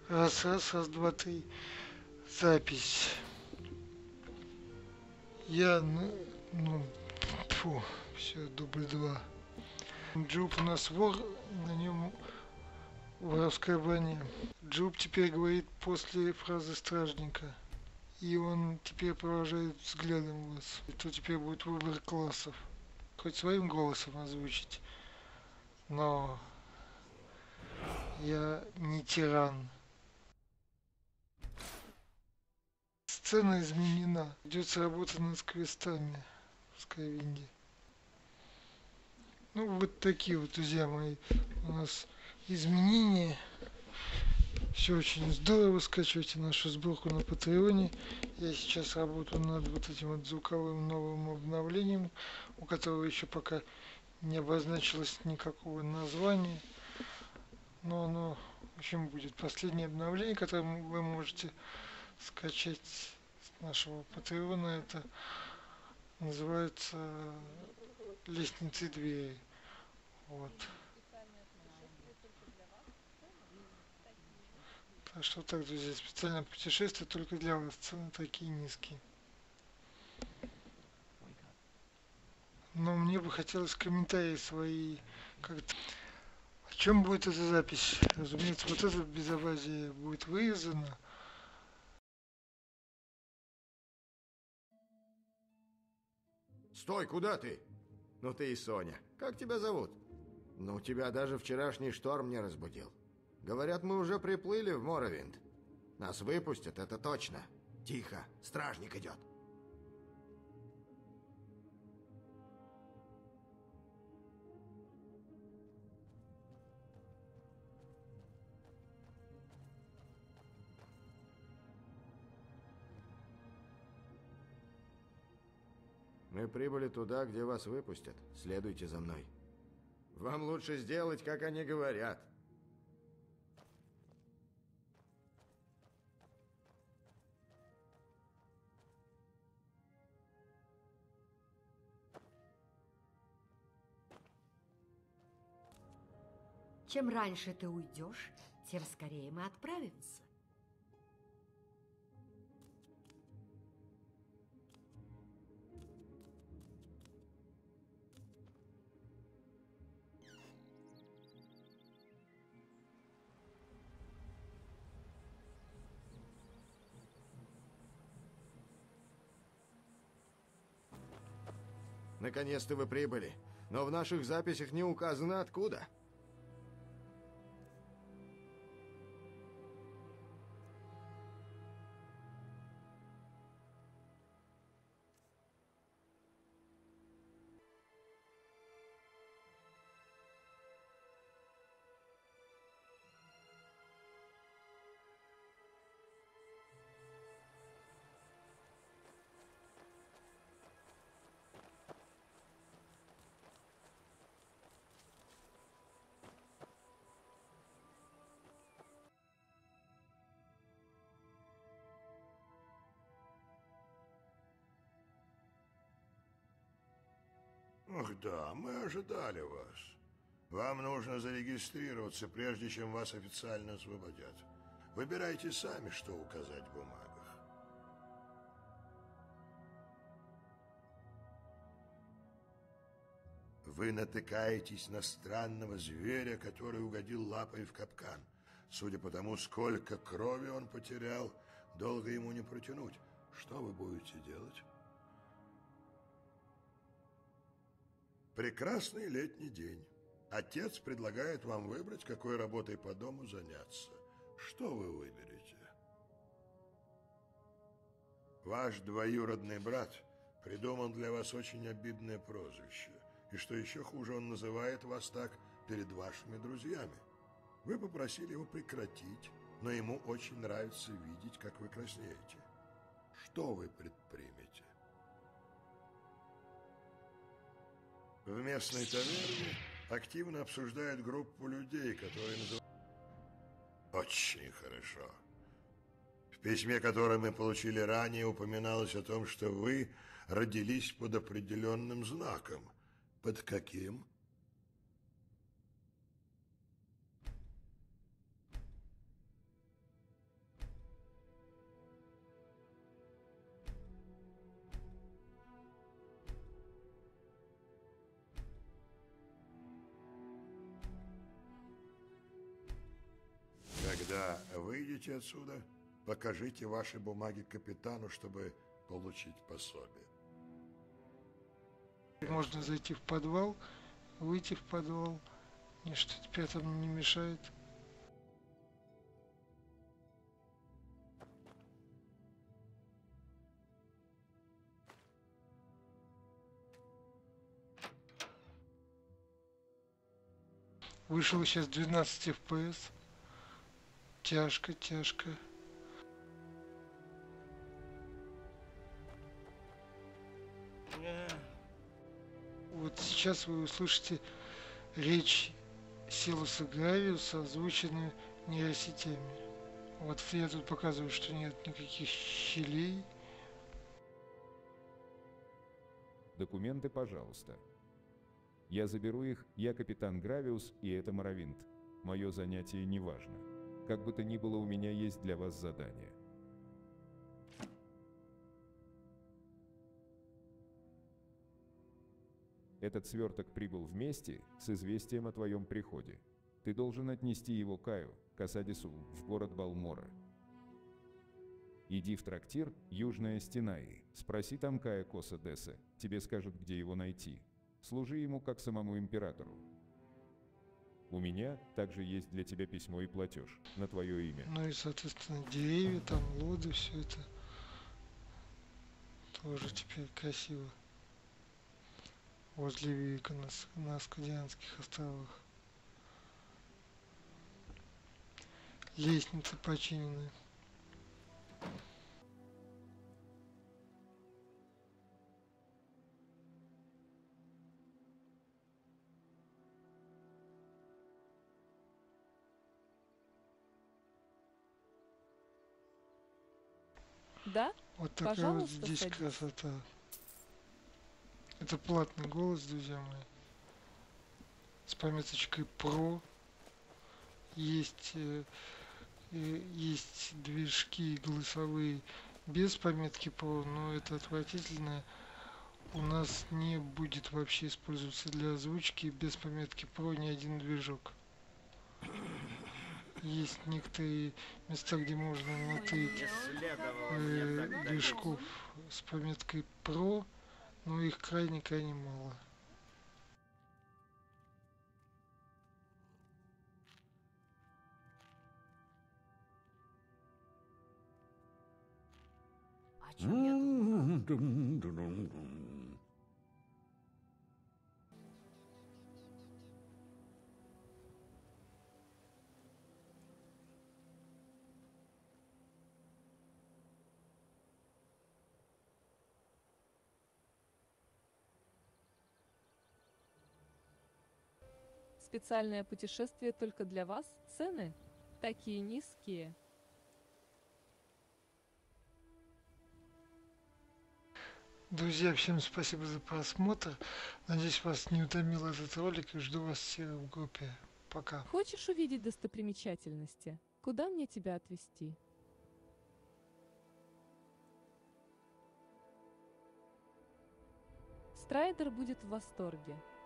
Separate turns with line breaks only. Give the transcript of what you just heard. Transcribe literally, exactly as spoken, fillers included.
Раз, раз, раз, два, три. Запись. Я, ну, ну, фу, все, дубль два. Джуб у нас вор, на нем воровская броня. Джуб теперь говорит после фразы стражника. И он теперь провожает взглядом вас. И то теперь будет выбор классов. Хоть своим голосом озвучить. Но я не тиран. Сцена изменена. Идет работа над квестами в Скайвинге. Ну, вот такие вот, друзья мои, у нас изменения. Все очень здорово. Скачивайте нашу сборку на Патреоне. Я сейчас работаю над вот этим вот звуковым новым обновлением, у которого еще пока не обозначилось никакого названия. Но оно, в общем, будет последнее обновление, которое вы можете скачать с нашего Патреона. Это называется «Лестницы двери». Вот. Так что так, друзья, специальное путешествие только для вас. Цены такие низкие. Но мне бы хотелось комментарии свои как-то. О чем будет эта запись? Разумеется, вот это безобразие будет вырезано.
Стой, куда ты? Ну ты и Соня. Как тебя зовут? Ну, тебя даже вчерашний шторм не разбудил. Говорят, мы уже приплыли в Моровинд. Нас выпустят, это точно. Тихо, стражник идет. Мы прибыли туда, где вас выпустят. Следуйте за мной. Вам лучше сделать, как они говорят.
Чем раньше ты уйдешь, тем скорее мы отправимся.
Наконец-то вы прибыли. Но в наших записях не указано откуда.
Ах да, мы ожидали вас. Вам нужно зарегистрироваться, прежде чем вас официально освободят. Выбирайте сами, что указать в бумагах. Вы натыкаетесь на странного зверя, который угодил лапой в капкан. Судя по тому, сколько крови он потерял, долго ему не протянуть. Что вы будете делать? Прекрасный летний день. Отец предлагает вам выбрать, какой работой по дому заняться. Что вы выберете? Ваш двоюродный брат придумал для вас очень обидное прозвище. И что еще хуже, он называет вас так перед вашими друзьями. Вы попросили его прекратить, но ему очень нравится видеть, как вы краснеете. Что вы предпримете? В местной таверне активно обсуждают группу людей, которые называют... Очень хорошо. В письме, которое мы получили ранее, упоминалось о том, что вы родились под определенным знаком. Под каким? Когда выйдете отсюда, покажите ваши бумаги капитану, чтобы получить пособие.
Можно зайти в подвал, выйти в подвал. Ничто теперь там не мешает. Вышел сейчас двенадцать эф пи эс. Тяжко, тяжко. Вот сейчас вы услышите речь Силуса Гравиуса, озвученную нейросетями. Вот я тут показываю, что нет никаких щелей.
Документы, пожалуйста. Я заберу их, я капитан Гравиус, и это Моровинд. Мое занятие не важно. Как бы то ни было, у меня есть для вас задание. Этот сверток прибыл вместе с известием о твоем приходе. Ты должен отнести его Каю, Касадису, в город Балмора. Иди в трактир «Южная стена» и спроси там Кая Коса Деса, тебе скажут, где его найти. Служи ему как самому императору. У меня также есть для тебя письмо и платеж на твое имя.
Ну и, соответственно, деревья, там лоды, все это тоже теперь красиво. Возле Вика на, на Скандинавских островах. Лестницы починены.
Да?
Вот такая вот
Пожалуйста,
здесь
садись.
красота. Это платный голос, друзья мои. С пометочкой про. Есть, э, э, есть движки голосовые без пометки про, но это отвратительно. У нас не будет вообще использоваться для озвучки без пометки про ни один движок. Есть некоторые места, где можно натырить э, движков с пометкой про, но их крайне-крайне мало.
О чем я думала?
Специальное путешествие только для вас? Цены такие низкие.
Друзья, всем спасибо за просмотр. Надеюсь, вас не утомил этот ролик и жду вас всех в группе. Пока.
Хочешь увидеть достопримечательности? Куда мне тебя отвезти? Страйдер будет в восторге.